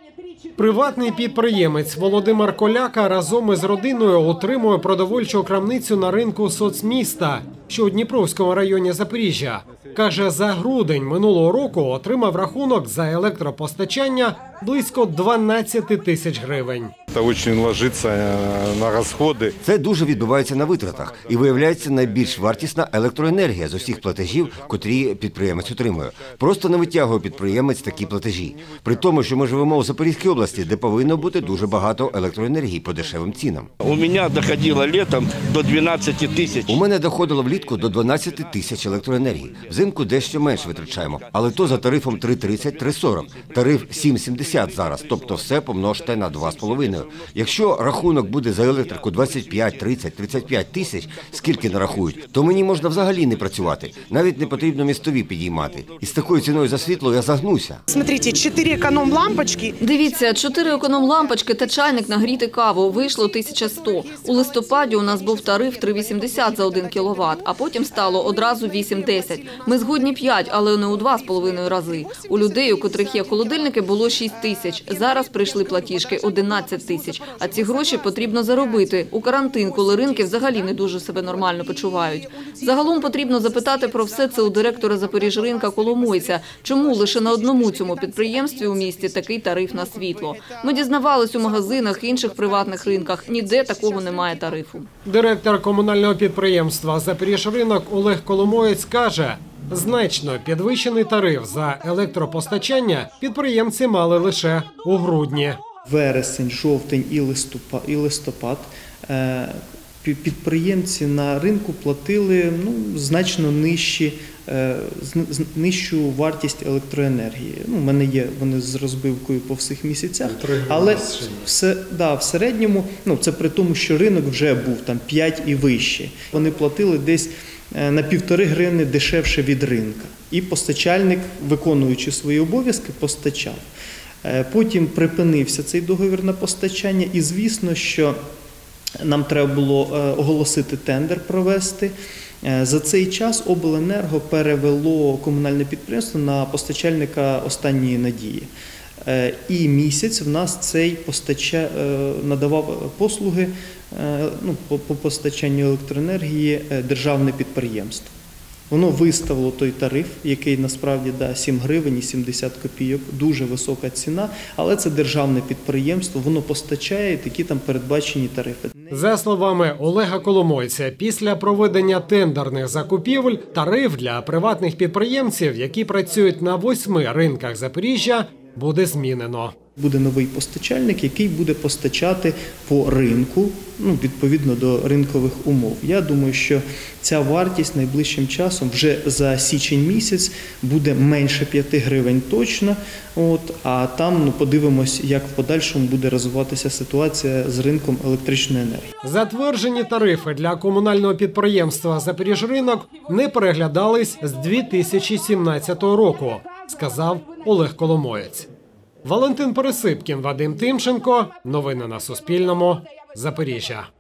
Приватний підприємець Володимир Коляка разом із родиною утримує продовольчу крамницю на ринку соцміста, що у Дніпровському районі Запоріжжя. Каже, за грудень минулого року отримав рахунок за електропостачання близько 12 тисяч гривень. Це дуже ложиться на розходи. Це дуже відбувається на витратах і виявляється найбільш вартісна електроенергія з усіх платежів, котрі підприємець отримує. Просто не витягує підприємець такі платежі. При тому, що ми живемо у Запорізькій області, де повинно бути дуже багато електроенергії по дешевим цінам. У мене доходило літом до 12 тисяч. У мене доходило влітку до 12 тисяч електроенергії. Взимку дещо менше витрачаємо, але то за тарифом 3,30, 3,40. Тариф 7,70 зараз, тобто все помножте на 2,5. Якщо рахунок буде за електрику 25, 30, 35 тисяч, скільки нарахують, то мені можна взагалі не працювати. Навіть не потрібно містові підіймати. І з такою ціною за світло я загнуся. Смотрите, 4 економ-лампочки. Дивіться, 4 економ-лампочки та чайник нагріти каву. Вийшло 1100. У листопаді у нас був тариф 3,80 за 1 кВт, а потім стало одразу 8-10. Ми згодні 5, але не у 2,5 рази. У людей, у котрих є холодильники, було 6 тисяч. Зараз прийшли платіжки 11 тисяч. А ці гроші потрібно заробити у карантин, коли ринки взагалі не дуже себе нормально почувають. Загалом потрібно запитати про все це у директора Запоріжринка Коломойця. Чому лише на одному цьому підприємстві у місті такий тариф на світло? Ми дізнавались у магазинах, інших приватних ринках. Ніде такого немає тарифу. Директор комунального підприємства «Запоріжринок» Олег Коломоєць каже, значно підвищений тариф за електропостачання підприємці мали лише у грудні. Вересень, жовтень і листопад підприємці на ринку платили значно нижчу вартість електроенергії. У мене є вони з розбивкою по всіх місяцях, але в середньому, це при тому, що ринок вже був там 5 і вище. Вони платили десь на 1,5 гривні дешевше від ринка. І постачальник, виконуючи свої обов'язки, постачав. Потім припинився цей договір на постачання і, звісно, що нам треба було оголосити тендер, провести. За цей час обленерго перевело комунальне підприємство на постачальника останньої надії. І місяць в нас цей надавав послуги по постачанню електроенергії державне підприємство. Воно виставило той тариф, який насправді 7 гривень і 70 копійок, дуже висока ціна, але це державне підприємство, воно постачає такі там передбачені тарифи. За словами Олега Коломойця, після проведення тендерних закупівель тариф для приватних підприємців, які працюють на 8 ринках Запоріжжя, буде змінено. Буде новий постачальник, який буде постачати по ринку, відповідно до ринкових умов. Я думаю, що ця вартість найближчим часом, вже за січень місяць, буде менше 5 гривень точно, а там подивимось, як в подальшому буде розвиватися ситуація з ринком електричної енергії. Затверджені тарифи для комунального підприємства «Запоріжринок» не переглядались з 2017 року, сказав Олег Коломоєць. Валентин Пересипкін, Вадим Тимченко. Новини на Суспільному. Запоріжжя.